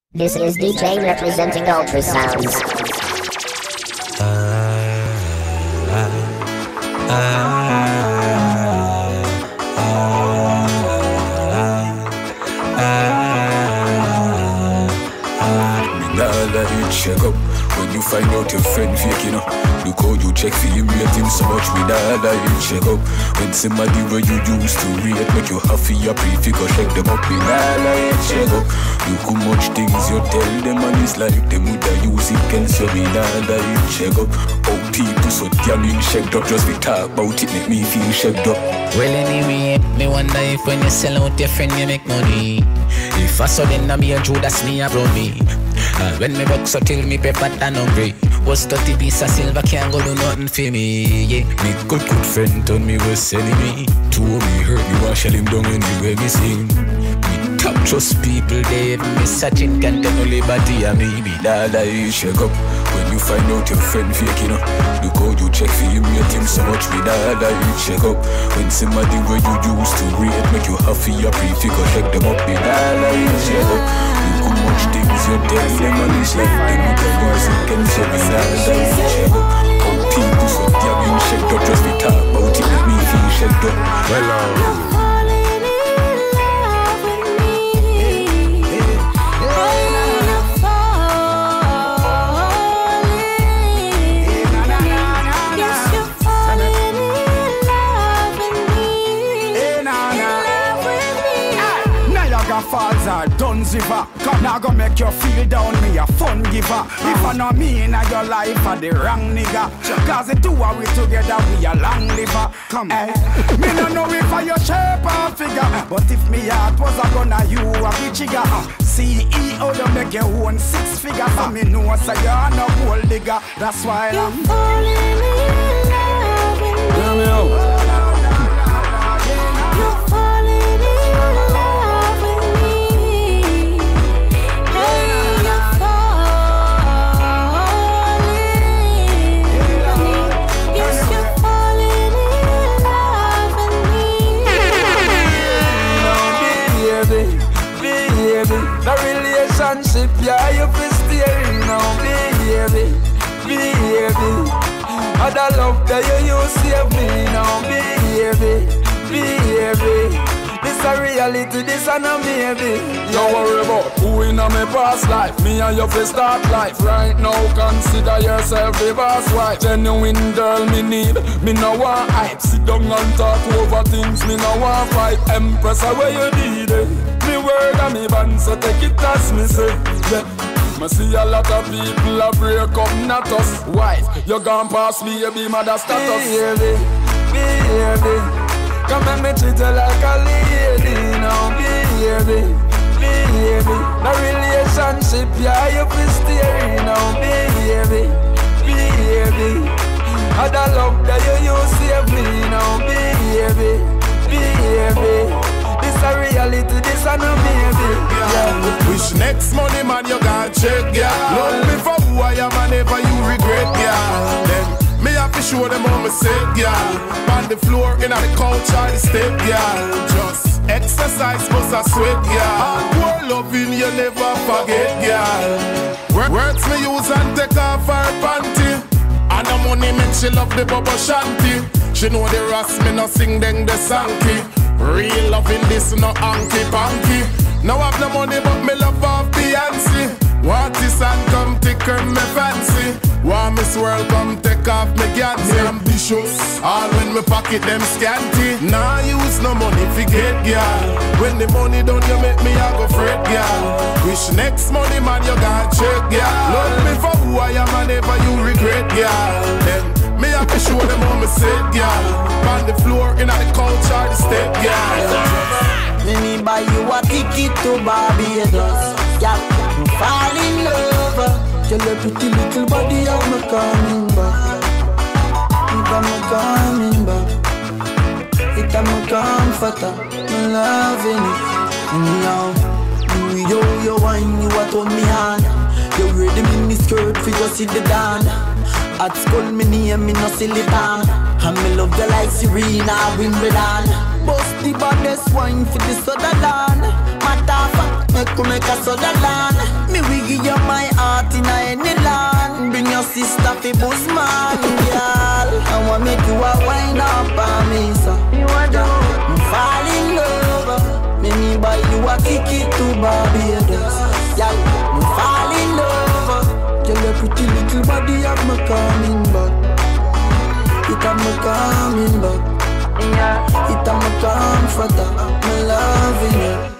This is DJ representing Ultrasounds. Check up when you find out your friend fake, you know. Look how you check for him, rate him so much. Me nah lie, you check up when somebody where you used to rate make you happy, you pre-figure, check them up. Me nah lie, you check up. Look how much things you tell them and it's like them woulda use it can so me nah lie, you check up. How people so damn in checked up, just we talk about it make me feel checked up. Well anyway, me wonder if when you sell out your friend you make money. If I saw them, I'm a Judas, me a me. When me box so till me paper and hungry. Was 30 piece of silver can't go do nothing for me. Yeah, me good friend told me was enemy. Two of me hurt me, wash him down anywhere me sing. Me top trust people, they even me searching can't tell no liberty and me be that I shake up. When you find out your friend fake, you know. Look how you check for him, rate him so much me that I check up. When somebody where you used to rate make you happy, you pre-figure, check them up me that I check up. Look how much things you tell them and it's like them with the music can say me that I check up. How people so damn in checked up, just we talk about it make me feel checked up. Well, falls are done ziver. Come now go make you feel down, me a fun giver. If I know me in your life, I the wrong nigga. Cause the two are we together, we a long liver. Come me no know if I your shape or figure. But if me heart was a gunner, you a be trigger. CEO you make your own 6 figures. So me know say you're no gold digger. That's why I'm falling in love with me. The relationship, yeah, you feel steering now, baby. And the love that you save me now, baby. This a reality, this a no maybe. Don't worry about who in a me past life. Me and you fi start life right now. Consider yourself the boss wife. Genuine girl me need. Me no want hype. Sit down and talk over things. Me no want fight. Empress where you need it. Me word and me band, so take it as me say. Yeah. Me see a lot of people a break up, not us. Wife, you gone past baby mother status. Baby, come and me treat you like a lady now, baby. The relationship, yeah, you feel steering now, baby. And the love that you save me now, baby. This a reality, this a no maybe. Yeah. Which next money man you gon' check, yeah. Love me for who I am and never you regret, yeah. Then me have to show them how me set, yeah. On the floor, in the couch or the step, yeah. Just exercise, must a sweat, yeah. Poor loving you never forget, yeah. Words me use and take off her panty. And the money make she love the bubble shanty. She know the rest, me no sing then the sanky. Real loving this no hanky-panky. Now have no money but me love off Beyonce. Want this and come take her me fancy. Want Miss World come take off me Gansy. Ambitious, all when me pocket them scanty. Nah use no money forget girl. When the money done you make me a go fret girl. Wish next money man you gon' check girl. Love me for who I am and never you regret girl. Then me have to show them how me sit, girl. On the floor, in the couch or the step, girl. Let me buy you a ticket to Barbados. Yeah, fall in love. Tell your pretty little body how me coming back. If I'm coming back, if I'm comforter, me loving it. Now, you wine, you a turn me on. You wear the mini skirt for just see the dan. At school me name me no silly tan. And me love you like Serena Wimbledon. Bust the baddest wine for the Sutherland. Matter of fact, make a Sutherland. Me will give you my heart in any land. Bring your sister fi Busman, girl. I want make you a wine up on me, so I'm fall in love. Me buy you a ticket to Barbados. Yeah, I'm fall in love. Tell your pretty little body have me coming back. It have me coming back. It have me comforter. Me loving you.